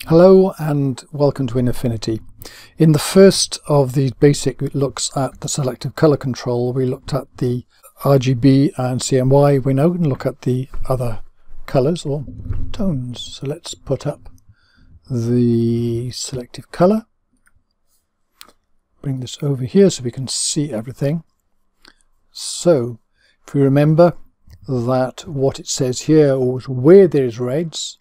Hello and welcome to Affinity. In the first of these basic looks at the selective colour control, we looked at the RGB and CMY. We now can look at the other colours or tones. So let's put up the selective colour. Bring this over here so we can see everything. So if we remember that what it says here is where there is reds,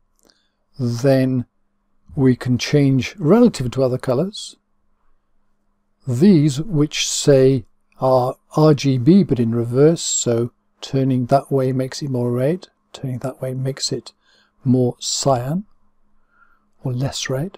then we can change relative to other colours. These which say are RGB but in reverse, so turning that way makes it more red, turning that way makes it more cyan or less red,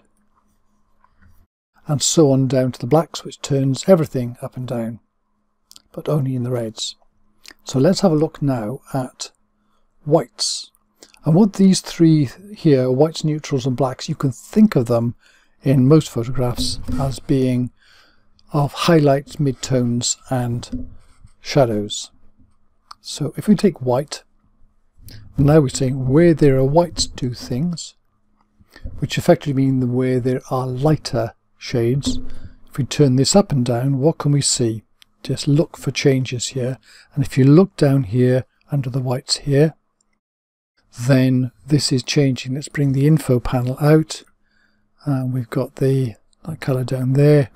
and so on down to the blacks, which turns everything up and down but only in the reds. So let's have a look now at whites. And what these three here, whites, neutrals and blacks, you can think of them in most photographs as being of highlights, midtones and shadows. So if we take white, now we're saying where there are whites do things, which effectively mean where there are lighter shades. If we turn this up and down, what can we see? Just look for changes here. And if you look down here under the whites here, then this is changing. Let's bring the info panel out, and we've got the colour down there.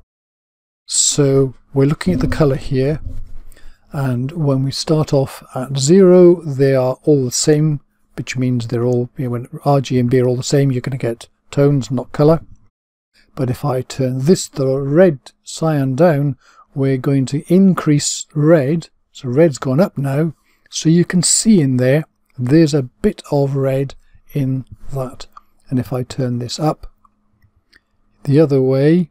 So we're looking at the colour here, and when we start off at 0, they are all the same, which means they're all, when RG and B are all the same, you're going to get tones, not colour. But if I turn this, the red cyan, down, we're going to increase red. So red's gone up now, so you can see in there there's a bit of red in that. And if I turn this up the other way,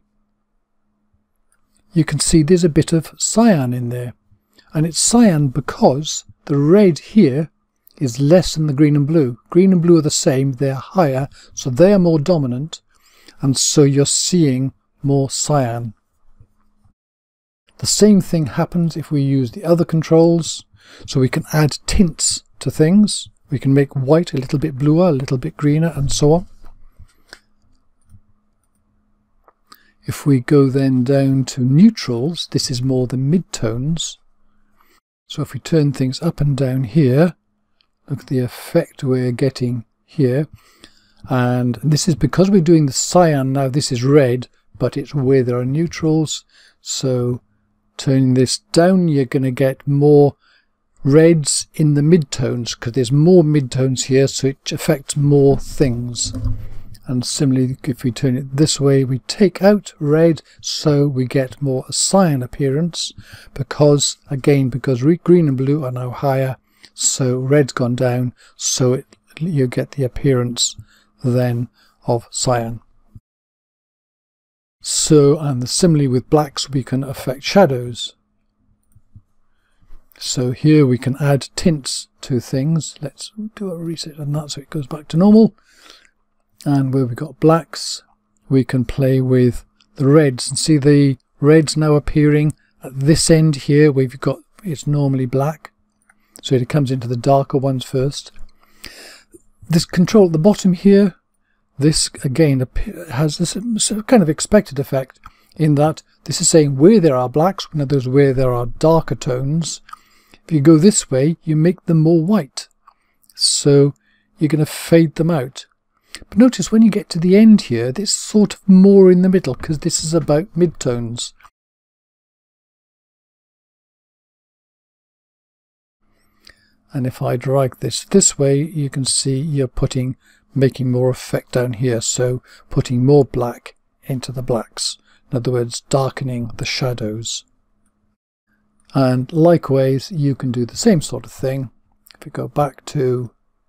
you can see there's a bit of cyan in there. And it's cyan because the red here is less than the green and blue. Green and blue are the same, they're higher, so they are more dominant, and so you're seeing more cyan. The same thing happens if we use the other controls. So we can add tints to things. We can make white a little bit bluer, a little bit greener, and so on. If we go then down to neutrals, this is more the midtones. So if we turn things up and down here, look at the effect we're getting here. And this is because we're doing the cyan now. This is red, but it's where there are neutrals. So turning this down, you're going to get more reds in the midtones because there's more midtones here, so it affects more things. And similarly, if we turn it this way, we take out red, so we get more a cyan appearance, because again, because green and blue are now higher, so red's gone down, so you get the appearance then of cyan. So, and similarly with blacks, we can affect shadows. So here we can add tints to things. Let's do a reset on that so it goes back to normal. And where we've got blacks, we can play with the reds and see the reds now appearing at this end here. We've got, it's normally black, so it comes into the darker ones first. This control at the bottom here, this again has this kind of expected effect in that this is saying where there are blacks, in other words where there are darker tones. If you go this way, you make them more white, so you're going to fade them out. But notice when you get to the end here, this is sort of more in the middle because this is about midtones. And if I drag this way, you can see you're making more effect down here, so putting more black into the blacks. In other words, darkening the shadows. And likewise, you can do the same sort of thing. If we go back to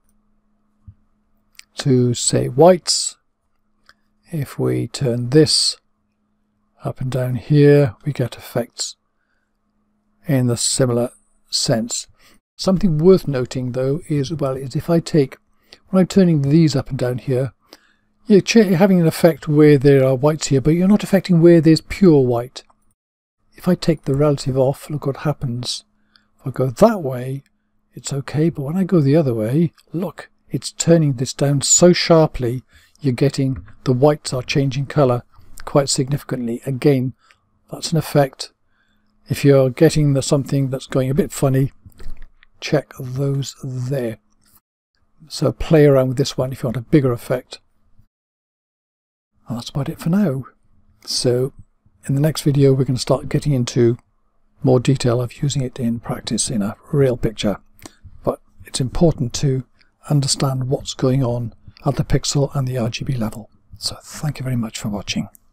say whites, if we turn this up and down here, we get effects in the similar sense. Something worth noting though is if I take, when I'm turning these up and down here, you're having an effect where there are whites here, but you're not affecting where there's pure white. If I take the relative off, look what happens. If I go that way, it's okay, but when I go the other way, look, it's turning this down so sharply you're getting the whites are changing colour quite significantly. Again, that's an effect. If you're getting something that's going a bit funny, check those there. So play around with this one if you want a bigger effect. And that's about it for now. So in the next video we're going to start getting into more detail of using it in practice in a real picture. But it's important to understand what's going on at the pixel and the RGB level. So thank you very much for watching.